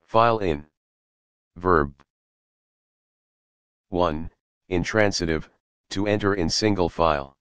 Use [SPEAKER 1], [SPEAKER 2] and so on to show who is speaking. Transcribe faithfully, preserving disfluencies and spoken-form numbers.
[SPEAKER 1] File in. Verb. one. Intransitive, to enter in single file.